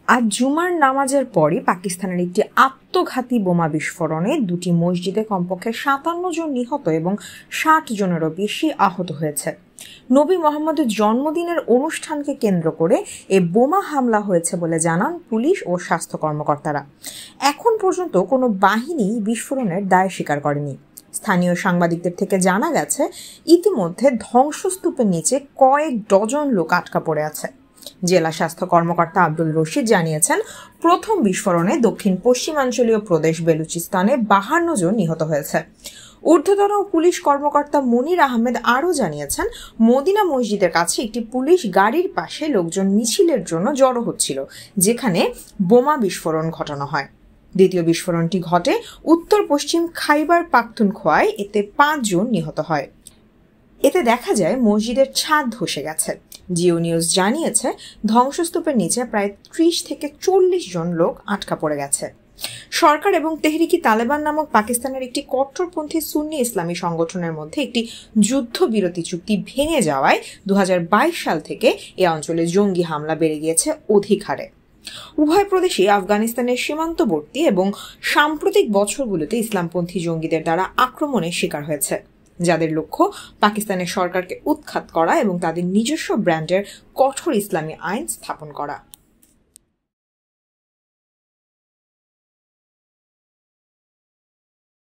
আজ জুমার নামাজের পরই পাকিস্তানের একটি আত্মঘাতী বোমা বিস্ফোরণে দুটি মসজিদে কমপক্ষে 57 জন নিহত এবং 60 জনেরও বেশি আহত হয়েছে। নবী মোহাম্মদের জন্মদিনের অনুষ্ঠানকে কেন্দ্র করে এ বোমা হামলা হয়েছে বলে জানান পুলিশ ও স্বাস্থ্য কর্মকর্তারা। এখন পর্যন্ত কোনো বাহিনী বিস্ফোরণের দায় স্বীকার করেনি। স্থানীয় সাংবাদিকদের থেকে জানা গেছে, ইতিমধ্যে ধ্বংসস্তূপের নিচে কয়েক ডজন লোক আটকা পড়ে আছে। জেলা স্বাস্থ্য কর্মকর্তা আব্দুল রশিদ জানিয়েছেন, প্রথম বিস্ফোরণে দক্ষিণ পশ্চিমাঞ্চলীয় প্রদেশ বেলুচিস্তানে 52 জন নিহত হয়েছে। ঊর্ধ্বতন পুলিশ কর্মকর্তা মনির আহমেদ আরও জানিয়েছেন, মদিনা মসজিদের কাছে একটি পুলিশ গাড়ির পাশে লোকজন মিছিলের জন্য জড়ো হচ্ছিল, যেখানে বোমা বিস্ফোরণ ঘটানো হয়। দ্বিতীয় বিস্ফোরণটি ঘটে উত্তর পশ্চিম খাইবার পাখতুনখোয়ায়, এতে 5 জন নিহত হয়। এতে দেখা যায় মসজিদের ছাদ ধসে গেছে। জিও নিউজ জানিয়েছে, ধ্বংসস্তূপের নিচে প্রায় 30 থেকে 40 জন লোক আটকা পড়ে গেছে। সরকার এবং তেহরিকি তালেবান নামক পাকিস্তানের একটি কট্টরপন্থী সুন্নি ইসলামী সংগঠনের মধ্যে একটি যুদ্ধবিরতি চুক্তি ভেঙে যাওয়ায় 2022 সাল থেকে এ অঞ্চলে জঙ্গি হামলা বেড়ে গিয়েছে অধিক হারে। উভয় প্রদেশই আফগানিস্তানের সীমান্তবর্তী এবং সাম্প্রতিক বছরগুলোতে ইসলামপন্থী জঙ্গিদের দ্বারা আক্রমণের শিকার হয়েছে, যাদের লক্ষ্য পাকিস্তানের সরকারকে উৎখাত করা এবং তাদের নিজস্ব ব্র্যান্ডের কঠোর ইসলামী আইন স্থাপন করা।